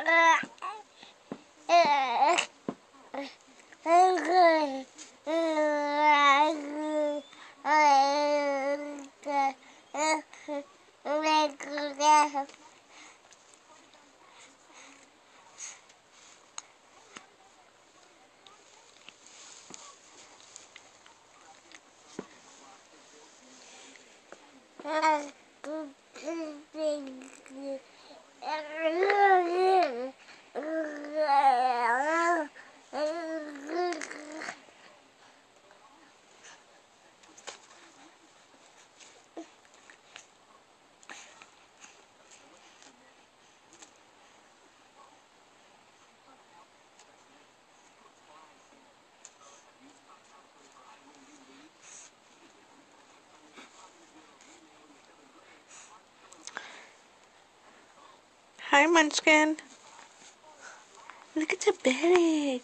Hi, Munchkin. Look at your belly.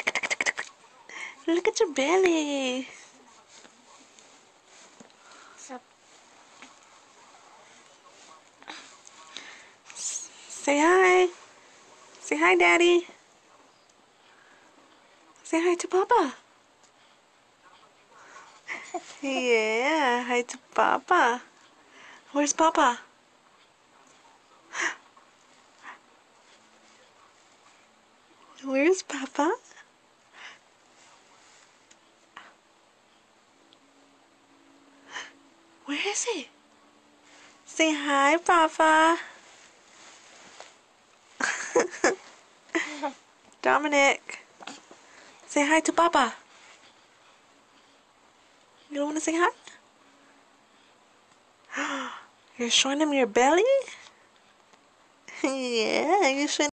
Look at your belly. Say hi. Say hi, Daddy. Say hi to Papa. Yeah, hi to Papa. Where's Papa? Where's Papa? Where is he? Say hi, Papa. Dominic. Say hi to Papa. You don't want to say hi? You're showing him your belly? Yeah, you're showing